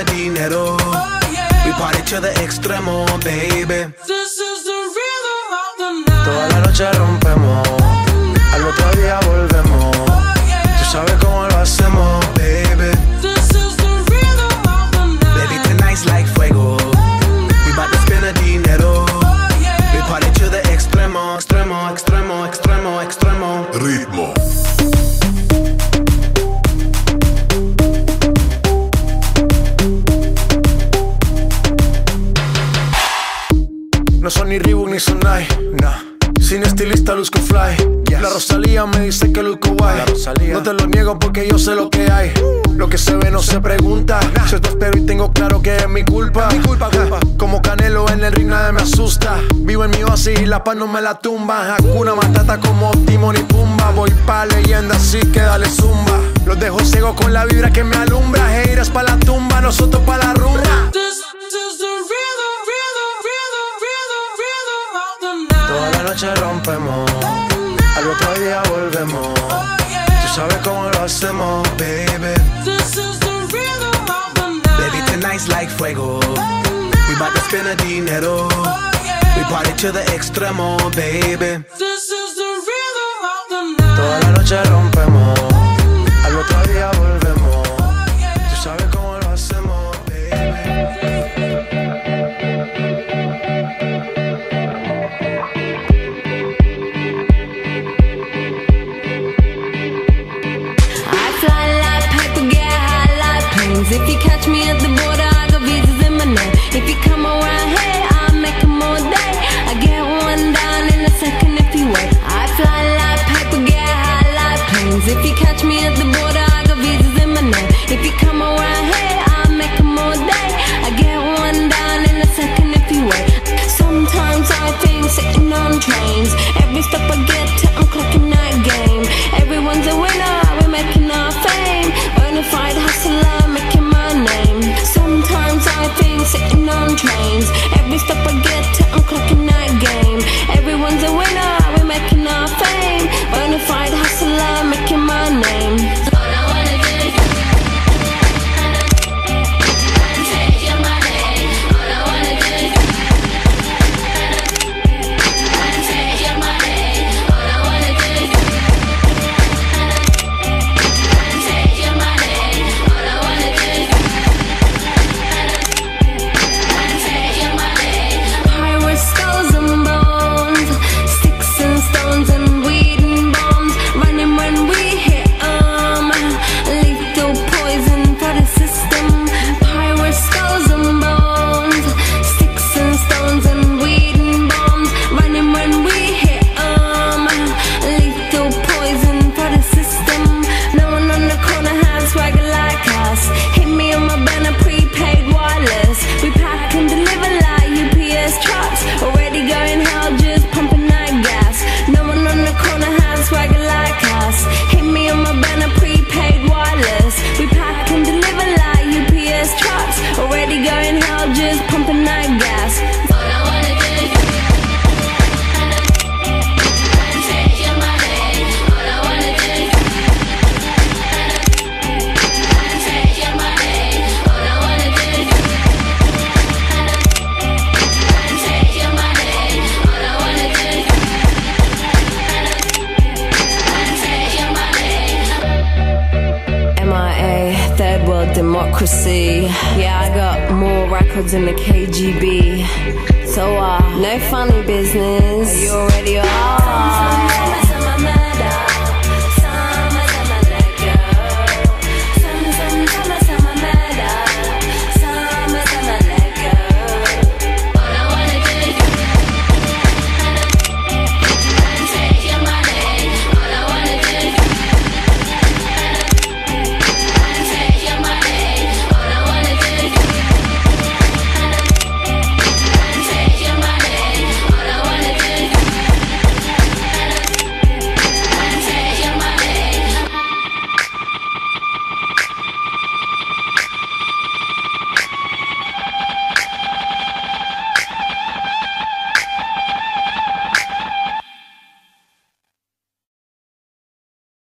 spending dinero. We party to the extremo, baby. This is the rhythm of the night. Toda la noche rompemos, al otro día volvemos. Tú sabes cómo lo hacemos, baby. This is the rhythm of the night. Baby, tonight's like fuego. We bout to spend the dinero. We party to the extremo, extremo, extremo, extremo, extremo. Ritmo. No son ni Reebok ni Sonai, nah. Sin estilista luzco fly, yes. La Rosalía me dice que luzco guay. No te lo niego porque yo sé lo que hay. Lo que se ve no se pregunta, nah. Si te espero y tengo claro que es mi culpa. Como Canelo en el ring nadie me asusta. Vivo en mi oasis y la paz no me la tumba. Hakuna Matata como Timon y Pumba. Voy pa' leyenda así que dale zumba. Los dejo ciego con la vibra que me alumbra. Haters pa' la tumba, nosotros pa' la rumba. Toda la noche rompemos, al otro día volvemos. Tú sabes cómo lo hacemos, baby. This is the rhythm of the night. Baby, tonight's like fuego. We bout to spend the dinero. We party to the extremo, baby. This is the rhythm of the night. Toda la noche rompemos, al otro día volvemos. Tú sabes cómo lo hacemos, baby. If you catch me at the border, I got visas in my name. If you come around here, I'll make them all day. I get one down in a second if you wait. I fly like paper, get high like planes. If you catch me at the border, I got visas in my name. If you come around here, I'll make them all day. I get one down in a second if you wait. Sometimes I think sitting on trains. Every step I get to, I'm clocking that game. Everyone's a winner, we're making our fame. Bonafide hustler, making my name. Sometimes I think sitting on trains. Every step I get to, I'm clocking that game. Everyone's a winner, we're making our fame. Bonafide hustler, making my name. All I wanna do is take your money. All I wanna do is take your money. All I wanna do is take your money. All I wanna do is take your money. Pirates, skulls and bones, sticks and stones and weed and bombs. Running when we hit 'em, lethal poison for the system. Pirates, skulls and bones, sticks and stones and weed and bombs. Running when we hit 'em, lethal poison for the system. No one on the corner has swagger like us. Hit me on my banner, prepaid wireless. We pack and deliver like UPS trucks. Already going hell, just pumping that gas. No one on the corner has swagger like us. Hit me on my banner, prepaid wireless. We pack and deliver like UPS trucks. Already going hell, just pumping that gas. All I wanna do is take your money. All I wanna do is take your money. All I wanna do is take your money. All I wanna do is take your money. MIA, third world democracy. Yeah, I got more records than the KGB. So no funny business. You already are.